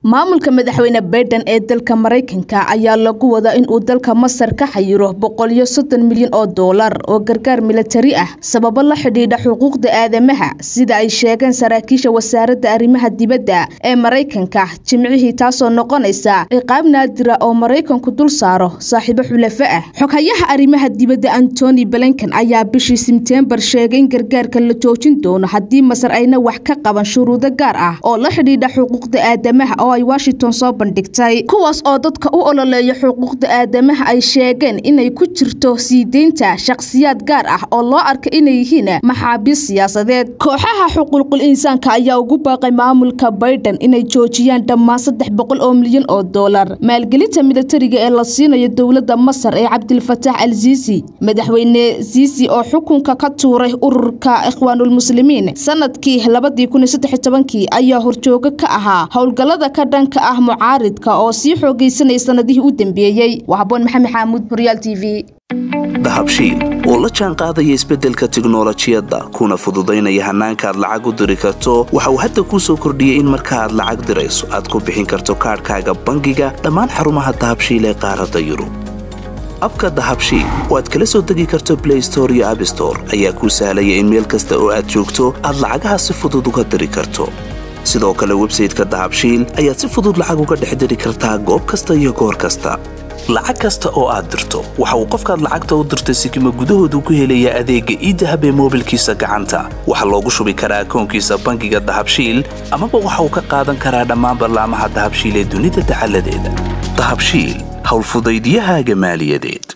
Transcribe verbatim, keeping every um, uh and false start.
maamulka madaxweyne Biden ee dalka Mareykanka ayaa lagu wadaa in uu dalka Masar ka xayiro boqol iyo soddon milyan oo dollar oo gargaar militari ah sabab la xidhiidha xuquuqda aadamaha sida ay sheegeen saraakiisha wasaaradda arrimaha dibadda ee Mareykanka jimcihii taasoo noqonaysa ciqaab naadir ah oo Mareykanku dul saaro saaxiibo xulafo ah. Xoghayaha arrimaha dibadda Anthony Blinken ayaa bishii September sheegay in gargaarka la joojin doono haddii Masar ayna wax ka qaban shuruudo gaar ah oo la xidhiidha xuquuqda aadamaha oo ay Washington soo bandhigtay kuwaas oo dadka u ololeeya xuquuqda aadamaha ay sheegeen inay ku jirto siideynta shakhsiyaad gaar ah oo loo arko inay yihiin maxaabiis siyaasadeed. Kooxaha xuquuqul insaanka ayaa ugu baaqay maamulka Biden inay joojiyaan dhammaan saddex boqol oo milyan oo dollar maalgelinta militariga ee la siinayo dowladda Masar ee Abdel Fattah al-Sisi. Madaxweyne Sisi oo xukunka ka tuuray ururka Ikhwaanul Muslimiin sanadkii laba kun iyo saddex iyo toban ayaa horjooga ka ahaa howlgallada ka dhanka ah mucaaridka oo sii xoogaysanay sanadihii u dambeeyay. Waxaan Maxamed Xamuud Royal T V. dahabshiil oo la jaan qaadaya isbeddelka tiknoolajiyadda kuna fududaynaya hanaanka aad lacag u diri karto waxa uu hadda kuu soo kordhiyey in marka aad lacag dirayso aad ku bixin karto kaadhkaaga bangiga dhammaan xarumaha dahabshiil ee qaaradda Yurub. abka dahabshiil oo aad kala soo degi karto Play Store iyo App Store ayaa kuu sahlaya in meel kasta oo aad joogto aad lacagaha si fudud uga diri karto. sidoo kale website-ka dahabshiil ayaad si fudud lacag uga dhex diri kartaa goob kasta iyo goor kasta. lacag kasta oo aad dirto waxa uu qofkaad lacagta u dirtay sikimo gudahoodu ku helaya adeegga e-dahab ee moobilkiisa gacanta. waxa loogu shubi karaa akoonkiisa bangiga dahabshiil amaba waxa uu ka qaadan karaa dhammaan barnaamijyada dahabshiil ee dunida taxalladeeda. dahabshiil hawl fudaydiyahaaga maaliyadeed.